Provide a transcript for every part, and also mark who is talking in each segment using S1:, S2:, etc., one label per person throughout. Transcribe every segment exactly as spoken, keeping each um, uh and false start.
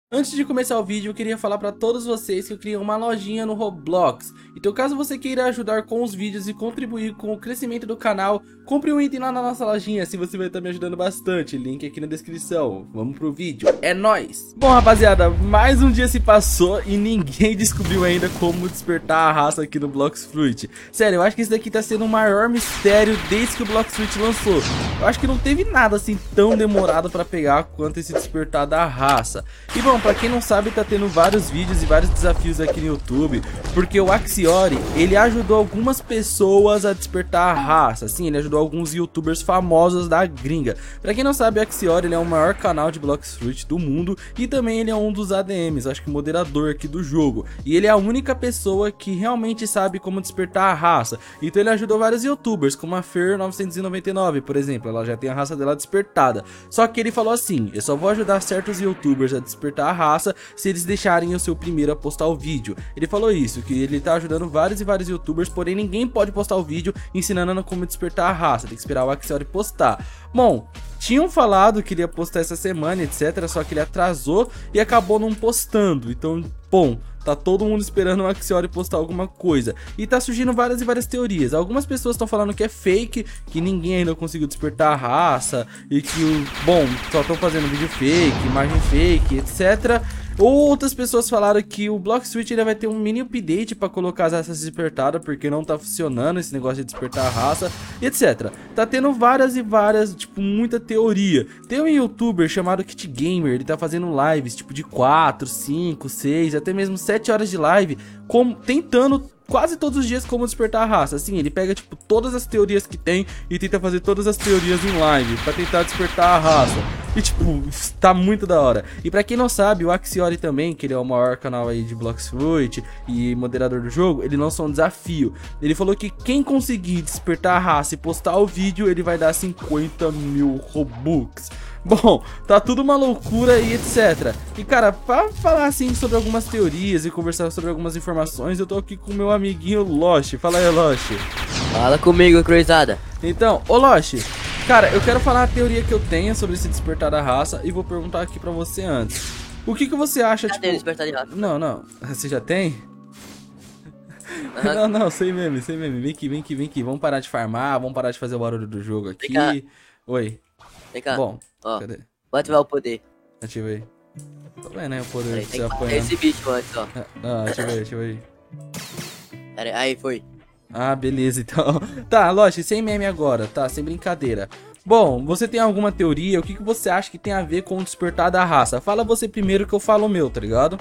S1: Antes de começar o vídeo, eu queria falar para todos vocês que eu criei uma lojinha no Roblox. Então caso você queira ajudar com os vídeos e contribuir com o crescimento do canal, compre um item lá na nossa lojinha, assim você vai estar me ajudando bastante. Link aqui na descrição. Vamos pro vídeo, é nóis! Bom rapaziada, mais um dia se passou e ninguém descobriu ainda como despertar a raça aqui no Blox Fruit. Sério, eu acho que esse daqui tá sendo o maior mistério desde que o Blox Fruit lançou. Eu acho que não teve nada assim tão demorado para pegar quanto esse despertar da raça. E bom, pra quem não sabe, tá tendo vários vídeos e vários desafios aqui no YouTube, porque o Axiori, ele ajudou algumas pessoas a despertar a raça. Sim, ele ajudou alguns youtubers famosos da gringa. Pra quem não sabe, o Axiori, ele é o maior canal de Blox Fruit do mundo e também ele é um dos A D Ms, acho que moderador aqui do jogo. E ele é a única pessoa que realmente sabe como despertar a raça. Então ele ajudou vários youtubers, como a Fer novecentos e noventa e nove, por exemplo, ela já tem a raça dela despertada. Só que ele falou assim: eu só vou ajudar certos youtubers a despertar a raça se eles deixarem o seu primeiro a postar o vídeo. Ele falou isso, que ele tá ajudando vários e vários youtubers, porém ninguém pode postar o vídeo ensinando como despertar a raça, tem que esperar o Axiori postar. Bom, tinham falado que ele ia postar essa semana, etc, só que ele atrasou e acabou não postando. Então, bom, tá todo mundo esperando o Axiori postar alguma coisa. E tá surgindo várias e várias teorias. Algumas pessoas estão falando que é fake, que ninguém ainda conseguiu despertar a raça, e que, o bom, só estão fazendo vídeo fake, imagem fake, etc. Outras pessoas falaram que o Blox Fruit ainda vai ter um mini update para colocar as raças despertadas, porque não tá funcionando esse negócio de despertar a raça, etc. Tá tendo várias e várias, tipo, muita teoria. Tem um youtuber chamado Kit Gamer, ele tá fazendo lives, tipo, de quatro, cinco, seis, até mesmo sete horas de live, como, tentando quase todos os dias como despertar a raça. Assim, ele pega tipo todas as teorias que tem e tenta fazer todas as teorias em live pra tentar despertar a raça. E tipo, tá muito da hora. E pra quem não sabe, o Axiori também, que ele é o maior canal aí de Blox Fruit e moderador do jogo, ele lançou um desafio. Ele falou que quem conseguir despertar a raça e postar o vídeo, ele vai dar cinquenta mil Robux. Bom, tá tudo uma loucura e etc. E cara, pra falar assim sobre algumas teorias e conversar sobre algumas informações, eu tô aqui com o meu amiguinho Lost. Fala aí, Lost.
S2: Fala comigo, cruzada.
S1: Então, ô Lost, cara, eu quero falar a teoria que eu tenho sobre esse despertar da raça e vou perguntar aqui pra você antes. O que que você acha,
S2: Já
S1: tipo...
S2: tem despertar de raça.
S1: Não, não, você já tem?
S2: Uhum.
S1: Não, não, sem meme, sem meme. Vem aqui, vem aqui, vem aqui. Vamos parar de farmar, vamos parar de fazer o barulho do jogo aqui.
S2: cá.
S1: Oi.
S2: Vem cá.
S1: Bom,
S2: Ó,
S1: cadê?
S2: vou ativar o poder.
S1: Ativa aí. Tô vendo, né? O poder
S2: Peraí,
S1: que
S2: tem
S1: você
S2: que matar
S1: apanha.
S2: esse bicho antes, ó.
S1: Ah, ativa aí, ativa aí.
S2: Pera aí, aí foi.
S1: Ah, beleza, então. Tá, Lost, sem meme agora, tá? Sem brincadeira. Bom, você tem alguma teoria? O que, que você acha que tem a ver com o despertar da raça? Fala você primeiro que eu falo o meu, tá ligado?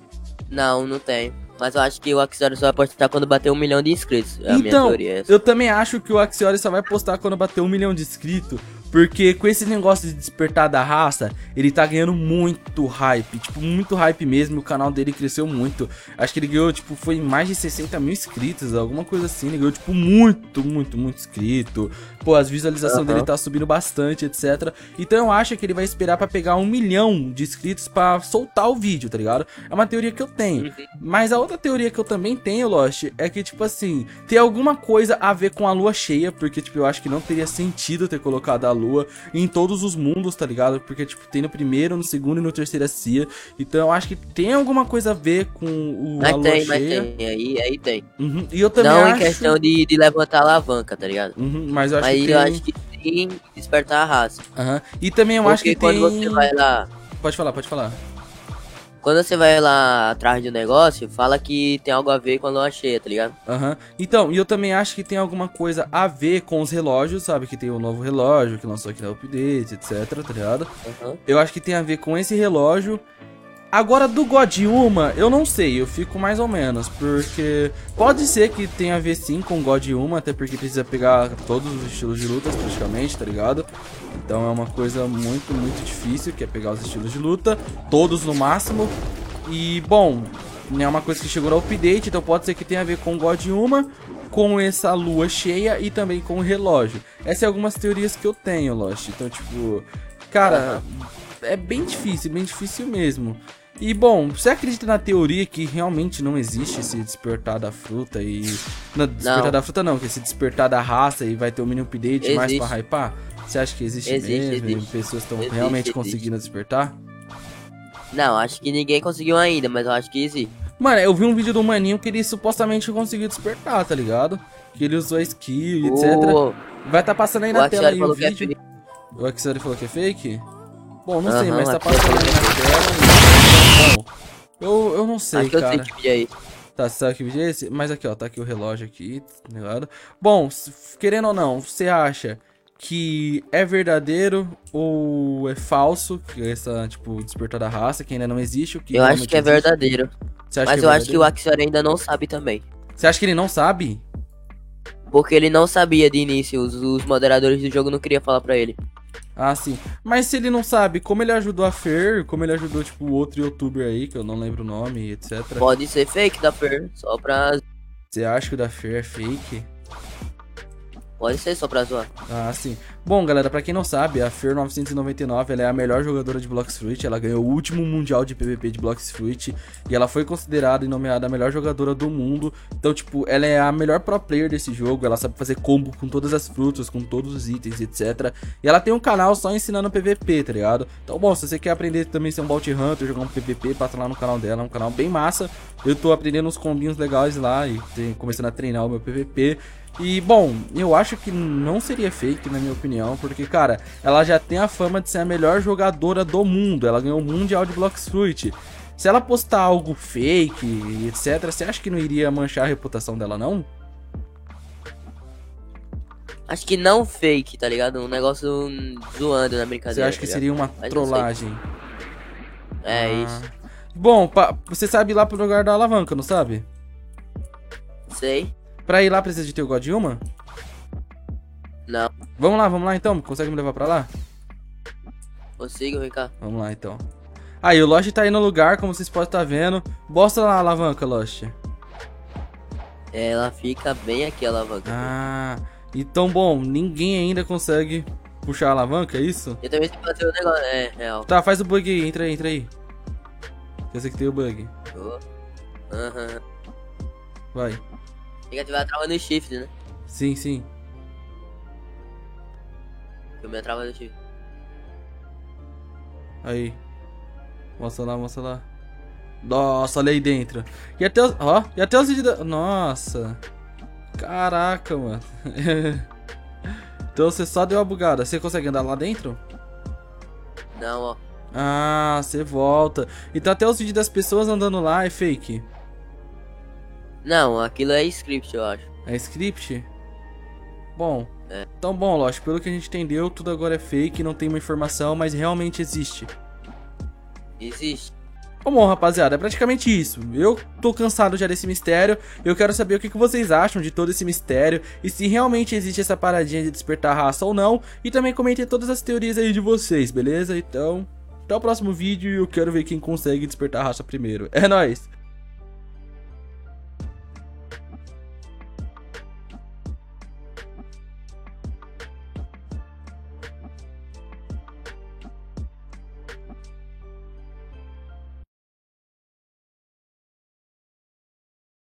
S2: Não, não tem. Mas eu acho que o Axiori só vai postar quando bater um milhão de inscritos. É a minha
S1: Então,
S2: teoria. Essa.
S1: eu também acho que o Axiori só vai postar quando bater um milhão de inscritos. Porque com esse negócio de despertar da raça, ele tá ganhando muito hype, tipo, muito hype mesmo, o canal dele cresceu muito. Acho que ele ganhou, tipo, foi mais de sessenta mil inscritos, alguma coisa assim, ele ganhou, tipo, muito, muito, muito inscrito. Pô, as visualizações
S2: Uhum.
S1: dele tá subindo bastante, etcétera. Então eu acho que ele vai esperar pra pegar um milhão de inscritos pra soltar o vídeo, tá ligado? É uma teoria que eu tenho.
S2: Uhum.
S1: Mas a outra teoria que eu também tenho, Lost, é que, tipo assim, tem alguma coisa a ver com a lua cheia, porque, tipo, eu acho que não teria sentido ter colocado a lua em todos os mundos, tá ligado? Porque, tipo, tem no primeiro, no segundo e no terceiro C I A. Então eu acho que tem alguma coisa a ver com o,
S2: Mas
S1: a lua
S2: tem, mas
S1: cheia.
S2: tem. Aí, aí tem.
S1: Uhum. E eu também
S2: Não
S1: acho...
S2: em questão de, de levantar a alavanca, tá ligado?
S1: Uhum, mas eu acho
S2: Mas
S1: que
S2: eu
S1: tem...
S2: acho que tem despertar a raça.
S1: Uhum. E também eu
S2: Porque
S1: acho que
S2: quando
S1: tem...
S2: você vai lá.
S1: Pode falar, pode falar.
S2: Quando você vai lá atrás do negócio, fala que tem algo a ver com a lua cheia, tá ligado?
S1: Aham. Então, e eu também acho que tem alguma coisa a ver com os relógios, sabe? Que tem o novo relógio que lançou aqui na update, etc, tá ligado?
S2: Uhum.
S1: Eu acho que tem a ver com esse relógio. Agora, do God Uma, eu não sei, eu fico mais ou menos, porque pode ser que tenha a ver sim com God Uma, até porque precisa pegar todos os estilos de lutas praticamente, tá ligado? Então é uma coisa muito, muito difícil, que é pegar os estilos de luta, todos no máximo. E, bom, é uma coisa que chegou no update, então pode ser que tenha a ver com God Uma, com essa lua cheia e também com o relógio. Essas são algumas teorias que eu tenho, Lost. Então, tipo, cara, é bem difícil, bem difícil mesmo. E, bom, você acredita na teoria que realmente não existe esse despertar da fruta e... Não, despertar
S2: Não.
S1: da fruta não, que esse despertar da raça e vai ter um mini update mais
S2: Existe.
S1: pra hypar? Você acha que existe,
S2: Existe,
S1: mesmo
S2: existe.
S1: e pessoas estão
S2: Existe,
S1: realmente
S2: existe.
S1: conseguindo despertar?
S2: Não, acho que ninguém conseguiu ainda, mas eu acho que existe.
S1: Mano, eu vi um vídeo do maninho que ele supostamente conseguiu despertar, tá ligado? Que ele usou skill e etcétera.
S2: O,
S1: Vai tá passando aí
S2: o
S1: na tela
S2: Axiori
S1: aí o
S2: falou que é
S1: vídeo.
S2: fake.
S1: O Axel falou que é fake? Bom, não sei,
S2: Aham,
S1: mas tá
S2: o Axiori
S1: passando aí
S2: falou
S1: na tela. Bom, eu, eu não sei,
S2: Acho que eu sei
S1: cara.
S2: que vídeo é esse.
S1: Tá, você sabe que vídeo é esse? Mas aqui, ó, tá aqui o relógio aqui, tá ligado? Bom, s- querendo ou não, você acha que é verdadeiro ou é falso? Que é essa, tipo, despertar da raça, que ainda não existe, o que
S2: Eu acho
S1: realmente
S2: que é
S1: existe?
S2: verdadeiro.
S1: Você acha
S2: Mas
S1: que é
S2: eu acho que o
S1: verdadeiro?
S2: Axiori ainda não sabe também.
S1: Você acha que ele não sabe?
S2: Porque ele não sabia de início, os, os moderadores do jogo não queriam falar pra ele.
S1: Ah, sim. Mas se ele não sabe, como ele ajudou a Fer, como ele ajudou, tipo, o outro youtuber aí, que eu não lembro o nome, etcétera.
S2: Pode ser fake da Fer, só pra...
S1: Você acha que o da Fer é fake?
S2: Pode ser só pra zoar.
S1: Ah, sim. Bom, galera, pra quem não sabe, a Fer novecentos e noventa e nove, ela é a melhor jogadora de Blox Fruit. Ela ganhou o último mundial de P V P de Blox Fruit e ela foi considerada e nomeada a melhor jogadora do mundo. Então, tipo, ela é a melhor pro player desse jogo. Ela sabe fazer combo com todas as frutas, com todos os itens, etcétera. E ela tem um canal só ensinando P V P, tá ligado? Então, bom, se você quer aprender também a ser um Bounty Hunter, jogar um P V P, passa lá no canal dela. É um canal bem massa. Eu tô aprendendo uns combinhos legais lá e tem- começando a treinar o meu P V P. E, bom, eu acho que não seria fake, na minha opinião, porque, cara, ela já tem a fama de ser a melhor jogadora do mundo. Ela ganhou o Mundial de Blox Fruit. Se ela postar algo fake, etcétera, você acha que não iria manchar a reputação dela, não?
S2: Acho que não fake, tá ligado? Um negócio hum, zoando na
S1: Você
S2: brincadeira.
S1: acha que
S2: tá
S1: seria uma
S2: Mas não sei.
S1: trollagem?
S2: É
S1: Ah.
S2: isso.
S1: Bom, pa- você sabe ir lá pro lugar da alavanca, não sabe?
S2: Sei.
S1: Pra ir lá precisa de ter o God Human?
S2: Não.
S1: Vamos lá, vamos lá então? Consegue me levar pra lá?
S2: Consigo, vem cá.
S1: Vamos lá então. Aí, o Lost tá aí no lugar, como vocês podem estar vendo. Mostra lá a alavanca, Lost.
S2: Ela fica bem aqui, a alavanca.
S1: Ah, então, bom, ninguém ainda consegue puxar a alavanca, é isso?
S2: Eu também sei fazer o negócio. É, real.
S1: Tá, faz o bug aí, entra aí, entra aí. Eu sei que tem o bug.
S2: Show. Aham.
S1: Vai.
S2: Tem que ativar a trava no shift, né?
S1: Sim, sim.
S2: Que eu me trava no shift.
S1: Aí. Mostra lá, mostra lá. Nossa, olha aí dentro. E até os... Ó, e até os vídeos da... Nossa. Caraca, mano. Então você só deu uma bugada. Você consegue andar lá dentro?
S2: Não, ó.
S1: Ah, você volta. Então até os vídeos das pessoas andando lá é fake.
S2: Não, aquilo é script, eu acho.
S1: É script? Bom.
S2: É.
S1: Então, bom, lógico, pelo que a gente entendeu, tudo agora é fake, não tem uma informação, mas realmente existe.
S2: Existe.
S1: Bom, rapaziada, é praticamente isso. Eu tô cansado já desse mistério. Eu quero saber o que que vocês acham de todo esse mistério e se realmente existe essa paradinha de despertar raça ou não. E também comentem todas as teorias aí de vocês, beleza? Então, até o próximo vídeo e eu quero ver quem consegue despertar raça primeiro. É nóis!